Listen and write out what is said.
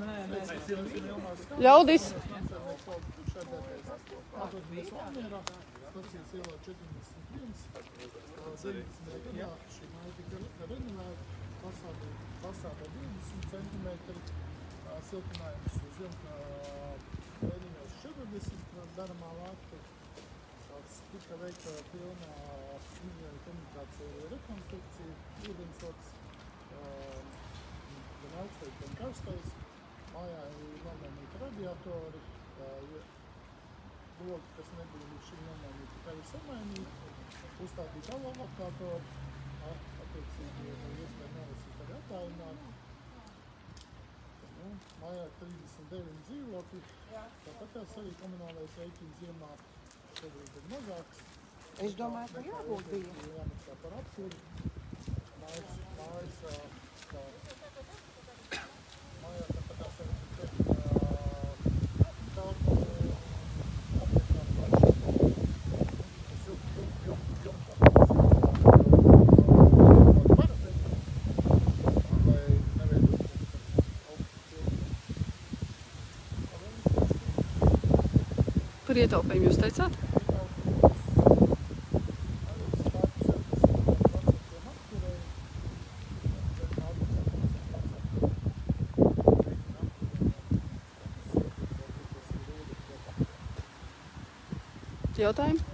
Ļaudis. Fasādā 20 centimetri, siltinājums uz jumta lēniņos 40 daramā vārtu. Tika veikta pilnā komunikācija rekonstrukcija, ūdensots, gan augstais, gan karstais. Mājā ir nomainīti radiatori, logi, kas nebija līdz šim nomainīti, tikai ir samainīti, uzstādīt elevatoru, attiecīgi iespēja nolasīt arī attālināt. Mājā ir 39 dzīvokļi, tāpat arī komunālais rēķins ziemā šobrīd ir mazāks. Es domāju, ka jābūt bija. Jāmaksā par apkuri. Mājā tāpat arī Par ietaupījumu jūs teicāt? Jautājumi?